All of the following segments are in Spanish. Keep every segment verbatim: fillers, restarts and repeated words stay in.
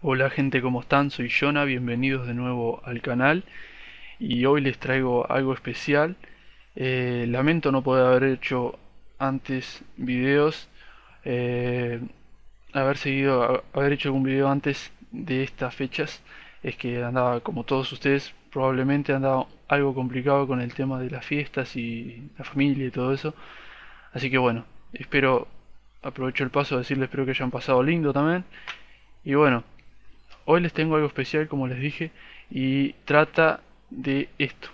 Hola gente, ¿cómo están? Soy Jonah, bienvenidos de nuevo al canal y hoy les traigo algo especial. Eh, lamento no poder haber hecho antes videos, eh, haber seguido, a- haber hecho algún video antes de estas fechas. Es que andaba, como todos ustedes, probablemente andaba algo complicado con el tema de las fiestas y la familia y todo eso. Así que bueno, espero, aprovecho el paso a decirles espero que hayan pasado lindo también. Y bueno, hoy les tengo algo especial, como les dije, y trata de esto.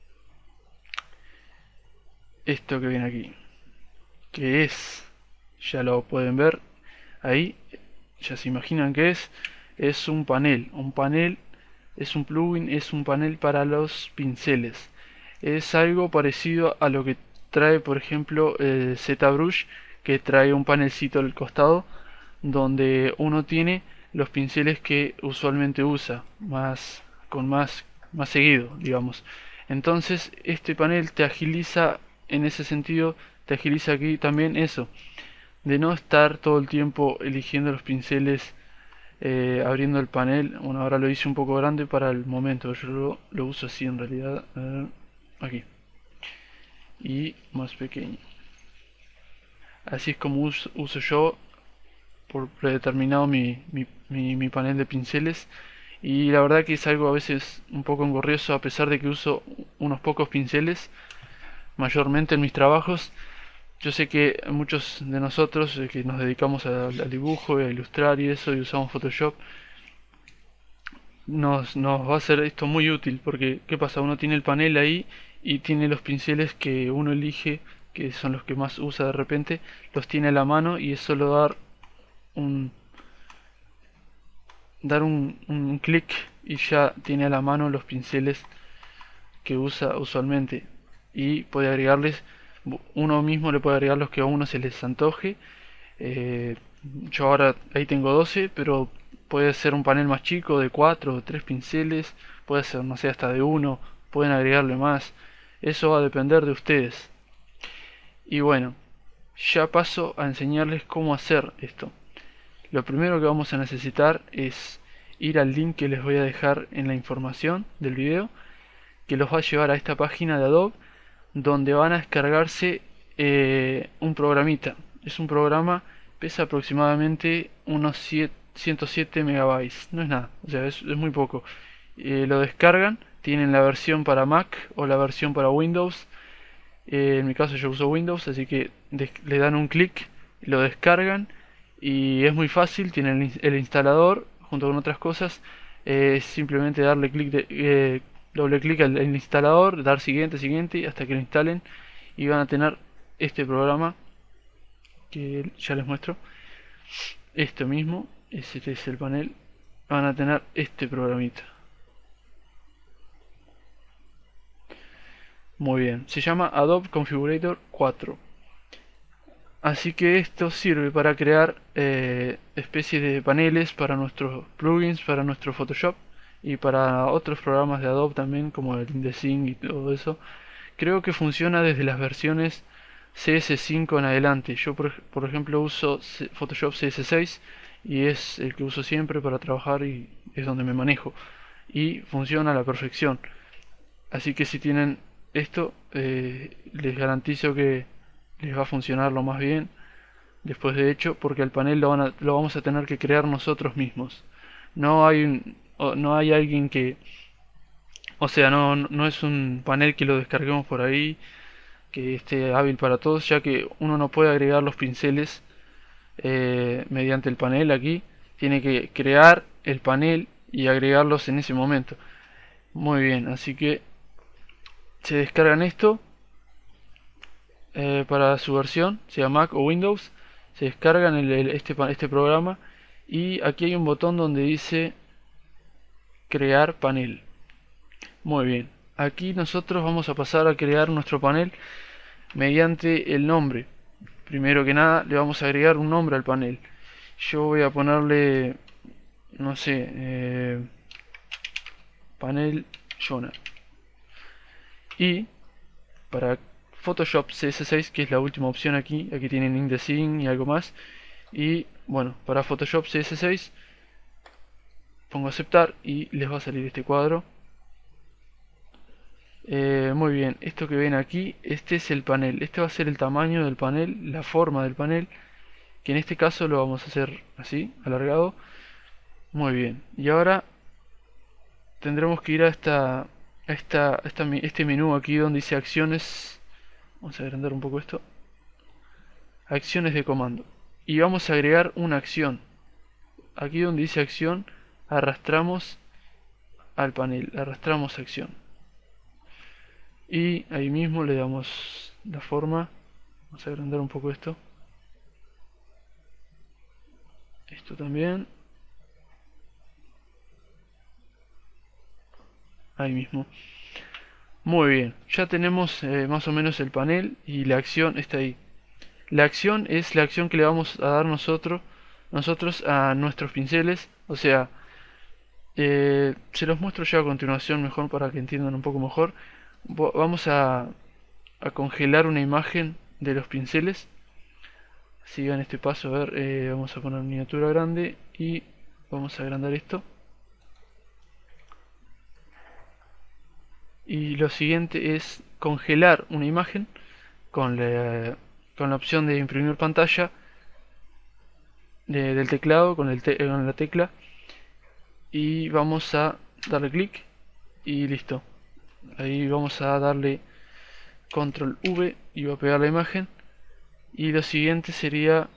Esto que viene aquí. Que es, ya lo pueden ver ahí, ya se imaginan que es. Es un panel. Un panel es un plugin, es un panel para los pinceles. Es algo parecido a lo que trae, por ejemplo, el ZBrush, que trae un panelcito al costado donde uno tiene los pinceles que usualmente usa, más con más más seguido, digamos. Entonces, este panel te agiliza en ese sentido, te agiliza aquí también eso, de no estar todo el tiempo eligiendo los pinceles, eh, abriendo el panel. Bueno, ahora lo hice un poco grande para el momento, yo lo, lo uso así en realidad, eh, aquí, y más pequeño. Así es como uso, uso yo por predeterminado mi, mi, mi, mi panel de pinceles, y la verdad que es algo a veces un poco engorrioso a pesar de que uso unos pocos pinceles mayormente en mis trabajos. Yo sé que muchos de nosotros eh, que nos dedicamos a- al dibujo y a ilustrar y eso y usamos Photoshop, nos, nos va a ser esto muy útil porque ¿qué pasa? Uno tiene el panel ahí y tiene los pinceles que uno elige, que son los que más usa de repente, los tiene a la mano y es solo dar un, dar un, un clic y ya tiene a la mano los pinceles que usa usualmente, y puede agregarles, uno mismo le puede agregar los que a uno se les antoje. Eh, yo ahora ahí tengo doce, pero puede ser un panel más chico de cuatro o tres pinceles, puede ser, no sé, hasta de uno, pueden agregarle más, eso va a depender de ustedes. Y bueno, ya paso a enseñarles cómo hacer esto. Lo primero que vamos a necesitar es ir al link que les voy a dejar en la información del video, que los va a llevar a esta página de Adobe, donde van a descargarse eh, un programita. Es un programa, pesa aproximadamente unos ciento siete megabytes, no es nada, o sea, es, es muy poco. Eh, lo descargan, tienen la versión para Mac o la versión para Windows. Eh, en mi caso yo uso Windows, así que le dan un clic, lo descargan y es muy fácil. Tienen el, el instalador junto con otras cosas. Eh, es simplemente darle clic de, eh, doble clic al, al instalador, dar siguiente, siguiente hasta que lo instalen y van a tener este programa que ya les muestro. Esto mismo, este es el panel. Van a tener este programita. Muy bien, se llama Adobe Configurator cuatro. Así que esto sirve para crear eh, especies de paneles para nuestros plugins, para nuestro Photoshop y para otros programas de Adobe también, como el InDesign y todo eso. Creo que funciona desde las versiones C S cinco en adelante. Yo, por, por ejemplo, uso Photoshop C S seis y es el que uso siempre para trabajar y es donde me manejo. Y funciona a la perfección. Así que si tienen esto, eh, les garantizo que les va a funcionar lo más bien después de hecho, porque el panel lo, van a- lo vamos a tener que crear nosotros mismos. No hay un- o- no hay alguien que, o sea, no, no es un panel que lo descarguemos por ahí, que esté hábil para todos, ya que uno no puede agregar los pinceles eh, mediante el panel aquí. Tiene que crear el panel y agregarlos en ese momento. Muy bien, así que se descargan esto eh, para su versión, sea Mac o Windows. Se descargan el- el- este, pa- este programa y aquí hay un botón donde dice crear panel. Muy bien, aquí nosotros vamos a pasar a crear nuestro panel mediante el nombre. Primero que nada le vamos a agregar un nombre al panel. Yo voy a ponerle, no sé, eh, panel Jonah. Y para Photoshop C S seis, que es la última opción aquí, aquí tienen InDesign y algo más. Y bueno, para Photoshop C S seis pongo aceptar y les va a salir este cuadro. Eh, muy bien, esto que ven aquí, este es el panel. Este va a ser el tamaño del panel, la forma del panel, que en este caso lo vamos a hacer así, alargado. Muy bien, y ahora tendremos que ir a esta, a esta, a esta, este menú aquí donde dice acciones. Vamos a agrandar un poco esto. Acciones de comando. Y vamos a agregar una acción. Aquí donde dice acción, arrastramos al panel, arrastramos acción. Y ahí mismo le damos la forma. Vamos a agrandar un poco esto. Esto también. Ahí mismo. Muy bien, ya tenemos eh, más o menos el panel y la acción está ahí. La acción es la acción que le vamos a dar nosotros, nosotros a nuestros pinceles. O sea, eh, se los muestro ya a continuación mejor para que entiendan un poco mejor. Vamos a, a congelar una imagen de los pinceles. Sigan este paso, a ver, eh, vamos a poner miniatura grande y vamos a agrandar esto. Y lo siguiente es congelar una imagen con la, con la opción de imprimir pantalla de, del teclado, con, el te, con la tecla. Y vamos a darle clic y listo. Ahí vamos a darle control V y va a pegar la imagen. Y lo siguiente sería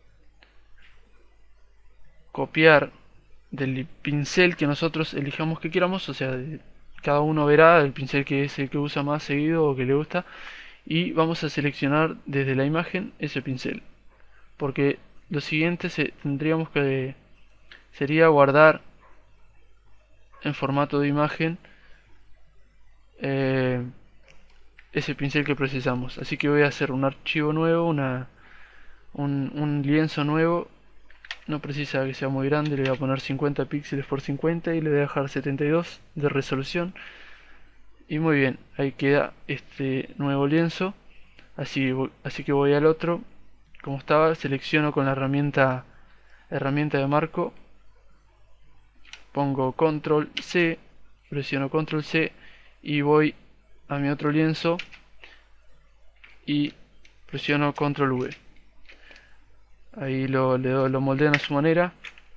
copiar del pincel que nosotros elijamos que queramos, o sea, de, cada uno verá el pincel que es el que usa más seguido o que le gusta, y vamos a seleccionar desde la imagen ese pincel, porque lo siguiente se, tendríamos que sería guardar en formato de imagen eh, ese pincel que procesamos. Así que voy a hacer un archivo nuevo, una, un, un lienzo nuevo. No precisa que sea muy grande, le voy a poner cincuenta píxeles por cincuenta y le voy a dejar setenta y dos de resolución. Y muy bien, ahí queda este nuevo lienzo. Así, así que voy al otro, como estaba, selecciono con la herramienta herramienta de marco, pongo control C, presiono control C y voy a mi otro lienzo y presiono control V. Ahí lo, lo, lo moldean a su manera.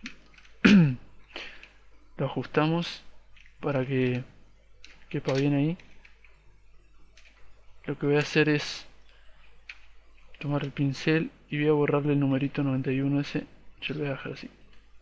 Lo ajustamos para que quepa bien ahí. Lo que voy a hacer es tomar el pincel y voy a borrarle el numerito noventa y uno ese. Yo lo voy a dejar así.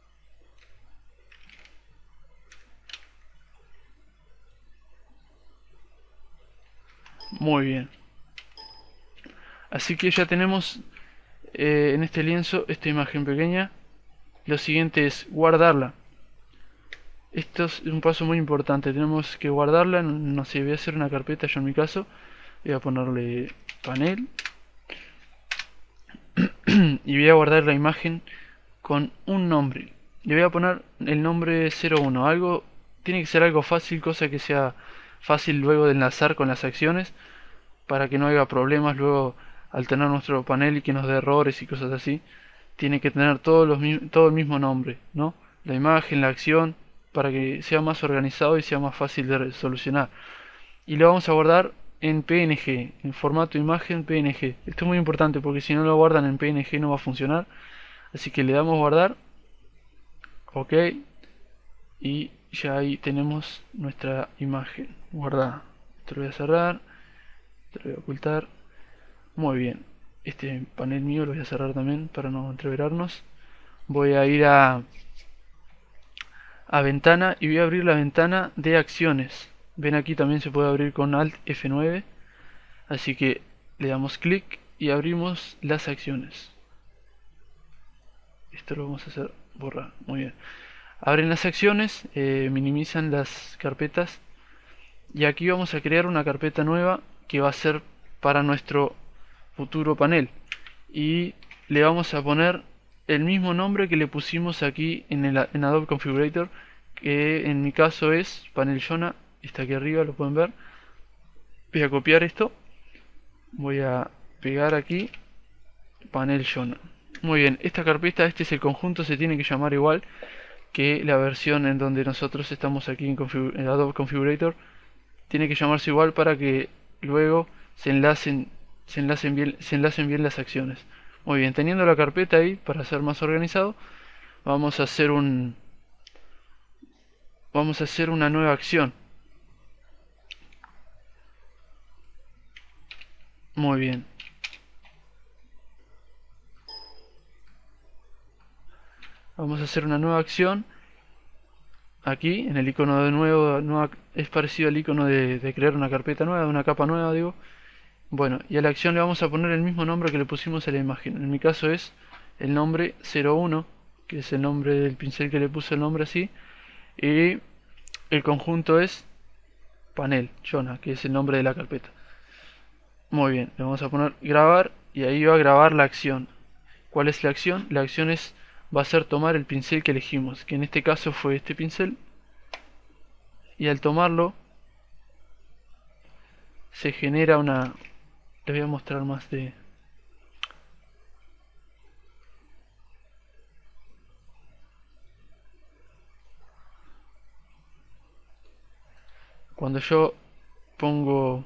Muy bien. Así que ya tenemos eh, en este lienzo esta imagen pequeña. Lo siguiente es guardarla. Esto es un paso muy importante. Tenemos que guardarla. No sé, voy a hacer una carpeta yo en mi caso. Voy a ponerle panel. Y voy a guardar la imagen con un nombre. Le voy a poner el nombre cero uno. Algo, tiene que ser algo fácil, cosa que sea fácil luego de enlazar con las acciones, para que no haya problemas luego al tener nuestro panel y que nos dé errores y cosas así. Tiene que tener todos los, todo el mismo nombre, ¿no? La imagen, la acción, para que sea más organizado y sea más fácil de solucionar. Y lo vamos a guardar en P N G, en formato imagen P N G. Esto es muy importante porque si no lo guardan en P N G no va a funcionar. Así que le damos guardar, ok, y ya ahí tenemos nuestra imagen guardada. Esto lo voy a cerrar, esto lo voy a ocultar. Muy bien, este panel mío lo voy a cerrar también para no entreverarnos. Voy a ir a a ventana y voy a abrir la ventana de acciones. Ven, aquí también se puede abrir con Alt F nueve. Así que le damos clic y abrimos las acciones. Esto lo vamos a hacer borrar. Muy bien. Abren las acciones, eh, minimizan las carpetas. Y aquí vamos a crear una carpeta nueva que va a ser para nuestro futuro panel. Y le vamos a poner el mismo nombre que le pusimos aquí en, el, en Adobe Configurator, que en mi caso es panel Jonah. Está aquí arriba, lo pueden ver. Voy a copiar esto, voy a pegar aquí panel Jonah. Muy bien, esta carpeta, este es el conjunto, se tiene que llamar igual, que la versión en donde nosotros estamos aquí en, en Adobe Configurator tiene que llamarse igual para que luego se enlacen, se enlacen bien, se enlacen bien las acciones. Muy bien, teniendo la carpeta ahí para ser más organizado, vamos a hacer un vamos a hacer una nueva acción. Muy bien. Vamos a hacer una nueva acción. Aquí, en el icono de nuevo, nueva, es parecido al icono de, de crear una carpeta nueva, de una capa nueva, digo. Bueno, y a la acción le vamos a poner el mismo nombre que le pusimos a la imagen. En mi caso es el nombre cero uno, que es el nombre del pincel que le puse el nombre así. Y el conjunto es panel, Jonah, que es el nombre de la carpeta. Muy bien, le vamos a poner grabar y ahí va a grabar la acción. ¿Cuál es la acción? La acción es, va a ser tomar el pincel que elegimos, que en este caso fue este pincel. Y al tomarlo se genera una... Les voy a mostrar más de... Cuando yo pongo...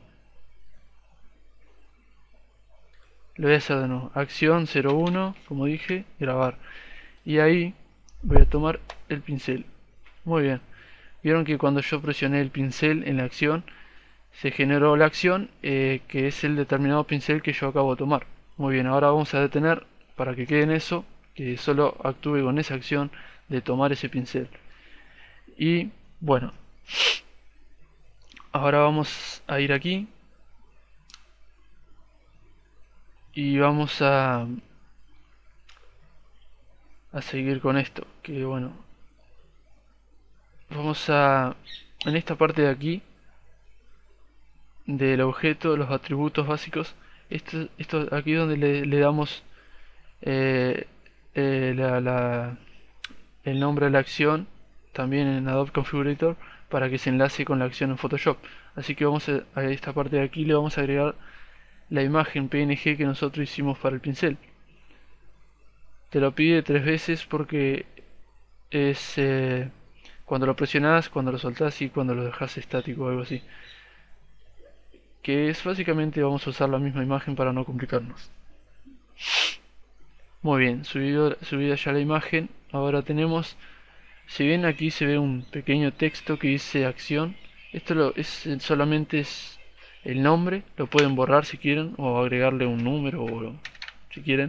Lo voy a hacer de nuevo. Acción cero uno, como dije, grabar. Y ahí voy a tomar el pincel. Muy bien. Vieron que cuando yo presioné el pincel en la acción, se generó la acción, eh, que es el determinado pincel que yo acabo de tomar. Muy bien, ahora vamos a detener para que quede en eso, que solo actúe con esa acción de tomar ese pincel. Y bueno, ahora vamos a ir aquí y vamos a a seguir con esto, que bueno, vamos a en esta parte de aquí del objeto, los atributos básicos, esto, esto aquí donde le, le damos eh, eh, la, la, el nombre de la acción, también en Adobe Configurator, para que se enlace con la acción en Photoshop. Así que vamos a, a esta parte de aquí le vamos a agregar la imagen P N G que nosotros hicimos para el pincel. Te lo pide tres veces porque es eh, cuando lo presionas, cuando lo soltás y cuando lo dejas estático o algo así. Que es básicamente vamos a usar la misma imagen para no complicarnos. Muy bien, subido, subida ya la imagen. Ahora tenemos, si bien aquí se ve un pequeño texto que dice acción, esto lo, es solamente es el nombre, lo pueden borrar si quieren o agregarle un número o si quieren,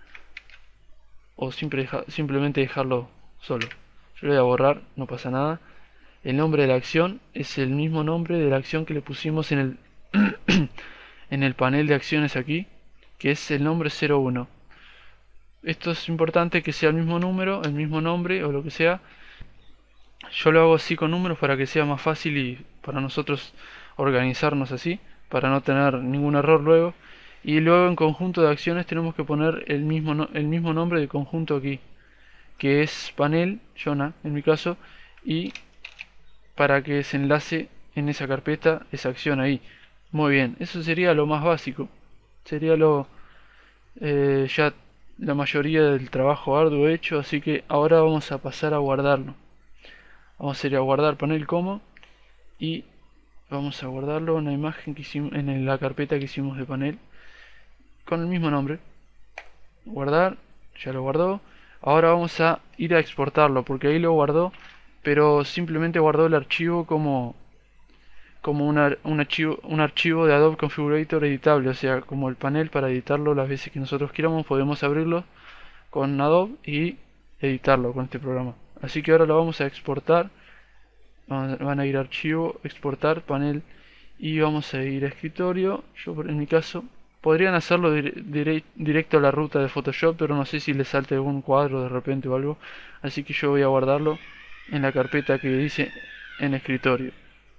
o siempre deja, simplemente dejarlo solo. Yo lo voy a borrar, no pasa nada. El nombre de la acción es el mismo nombre de la acción que le pusimos en el en el panel de acciones aquí, que es el nombre cero uno. Esto es importante que sea el mismo número, el mismo nombre o lo que sea. Yo lo hago así con números para que sea más fácil y para nosotros organizarnos así, para no tener ningún error luego. Y luego en conjunto de acciones tenemos que poner el mismo, no, el mismo nombre de conjunto aquí, que es panel, Jonah en mi caso, y para que se enlace en esa carpeta esa acción ahí. Muy bien, eso sería lo más básico. Sería lo eh, ya la mayoría del trabajo arduo hecho, así que ahora vamos a pasar a guardarlo. Vamos a ir a guardar panel como y vamos a guardarlo en la imagen que hicimos, en la carpeta que hicimos de panel con el mismo nombre. Guardar, ya lo guardó. Ahora vamos a ir a exportarlo porque ahí lo guardó, pero simplemente guardó el archivo como como una, un, archivo, un archivo de Adobe Configurator editable, o sea, como el panel para editarlo las veces que nosotros queramos, podemos abrirlo con Adobe y editarlo con este programa. Así que ahora lo vamos a exportar, van a ir a archivo, exportar, panel y vamos a ir a escritorio. Yo en mi caso, podrían hacerlo dire, dire, directo a la ruta de Photoshop, pero no sé si le salte algún cuadro de repente o algo, así que yo voy a guardarlo en la carpeta que dice en escritorio.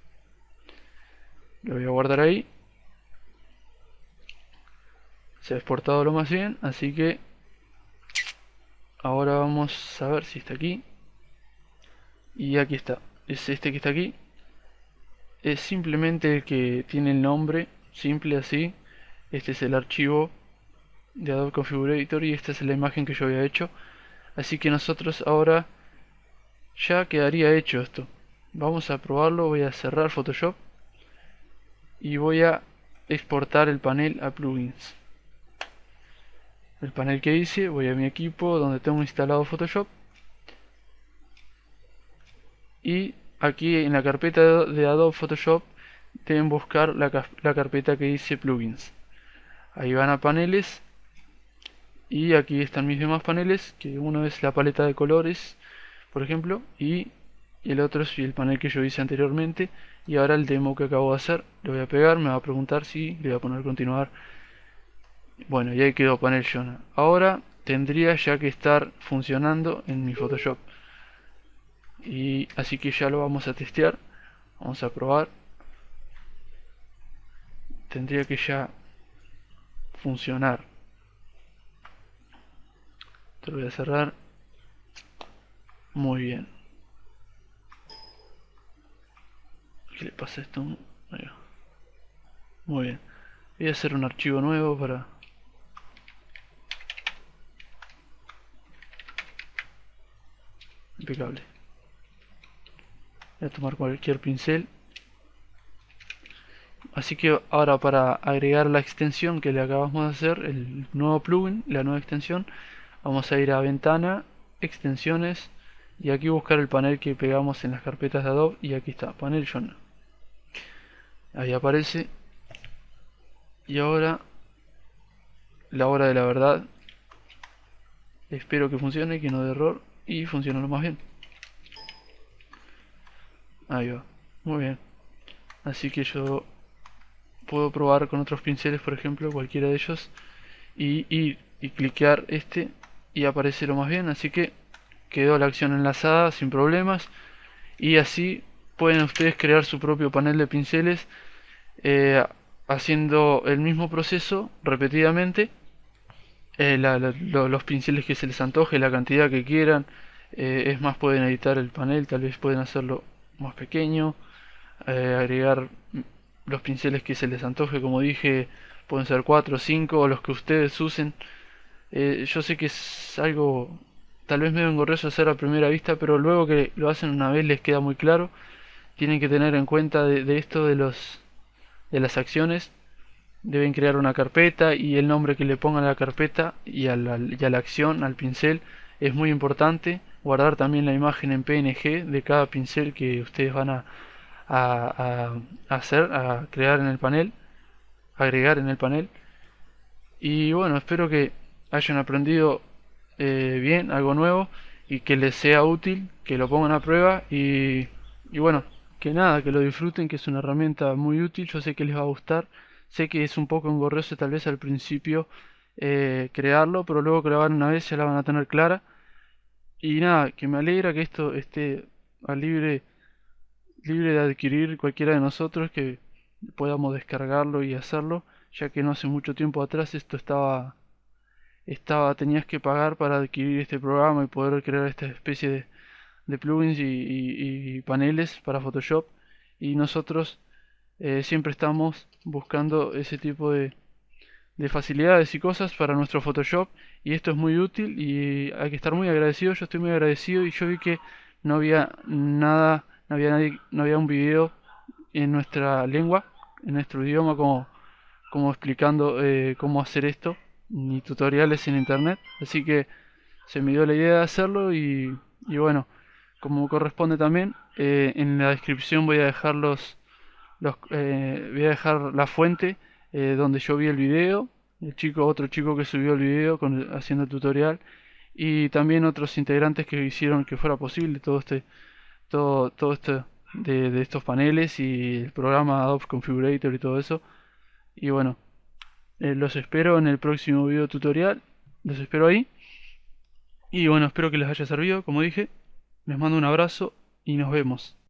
Lo voy a guardar ahí. Se ha exportado lo más bien, así que ahora vamos a ver si está aquí. Y aquí está. Es este que está aquí. Es simplemente el que tiene el nombre, simple así. Este es el archivo de Adobe Configurator y esta es la imagen que yo había hecho. Así que nosotros ahora ya quedaría hecho esto. Vamos a probarlo. Voy a cerrar Photoshop y voy a exportar el panel a plugins. El panel que hice, voy a mi equipo donde tengo instalado Photoshop y aquí en la carpeta de Adobe Photoshop deben buscar la, la carpeta que dice plugins. Ahí van a paneles y aquí están mis demás paneles, que uno es la paleta de colores, por ejemplo, y el otro es el panel que yo hice anteriormente. Y ahora el demo que acabo de hacer, le voy a pegar, me va a preguntar si le voy a poner continuar. Bueno, y ahí quedó panel Jonah. Ahora tendría ya que estar funcionando en mi Photoshop. Y así que ya lo vamos a testear. Vamos a probar. Tendría que ya funcionar. Te lo voy a cerrar. Muy bien. ¿Qué le pasa a esto? Ahí va. Muy bien. Voy a hacer un archivo nuevo para... Impecable. Voy a tomar cualquier pincel. Así que ahora para agregar la extensión que le acabamos de hacer, el nuevo plugin, la nueva extensión, vamos a ir a ventana, extensiones y aquí buscar el panel que pegamos en las carpetas de Adobe y aquí está, panel Jonah. Ahí aparece. Y ahora la hora de la verdad. Espero que funcione, que no dé error y funcione lo más bien. Ahí va, muy bien. Así que yo puedo probar con otros pinceles, por ejemplo, cualquiera de ellos, y ir y cliquear este y aparece lo más bien. Así que quedó la acción enlazada sin problemas y así pueden ustedes crear su propio panel de pinceles eh, haciendo el mismo proceso repetidamente. Eh, la, la, lo, los pinceles que se les antoje, la cantidad que quieran. Eh, es más, pueden editar el panel, tal vez pueden hacerlo más pequeño, eh, agregar los pinceles que se les antoje, como dije, pueden ser cuatro o cinco o los que ustedes usen. Eh, yo sé que es algo tal vez medio engorroso hacer a primera vista, pero luego que lo hacen una vez les queda muy claro. Tienen que tener en cuenta de, de esto de los de las acciones. Deben crear una carpeta y el nombre que le pongan a la carpeta y a la, y a la acción, al pincel, es muy importante. Guardar también la imagen en P N G de cada pincel que ustedes van a, a, a hacer, a crear en el panel, agregar en el panel. Y bueno, espero que hayan aprendido eh, bien, algo nuevo, y que les sea útil, que lo pongan a prueba y, y bueno, que nada, que lo disfruten, que es una herramienta muy útil. Yo sé que les va a gustar. Sé que es un poco engorroso tal vez al principio eh, crearlo, pero luego que lo hagan una vez ya la van a tener clara. Y nada, que me alegra que esto esté a libre, libre de adquirir cualquiera de nosotros, que podamos descargarlo y hacerlo, ya que no hace mucho tiempo atrás esto estaba, estaba tenías que pagar para adquirir este programa y poder crear esta especie de, de plugins y, y, y paneles para Photoshop. Y nosotros eh, siempre estamos buscando ese tipo de, de facilidades y cosas para nuestro Photoshop, y esto es muy útil y hay que estar muy agradecido. Yo estoy muy agradecido y yo vi que no había nada, no había nadie, no había un video en nuestra lengua, en nuestro idioma, como, como explicando eh, cómo hacer esto, ni tutoriales en internet, así que se me dio la idea de hacerlo y, y bueno, como corresponde también, eh, en la descripción voy a dejar los, los eh, voy a dejar la fuente eh, donde yo vi el video, el chico, otro chico que subió el video con, haciendo el tutorial, y también otros integrantes que hicieron que fuera posible todo este, todo, todo esto de, de estos paneles y el programa Adobe Configurator y todo eso. Y bueno, eh, los espero en el próximo video tutorial, los espero ahí. Y bueno, espero que les haya servido, como dije. Les mando un abrazo y nos vemos.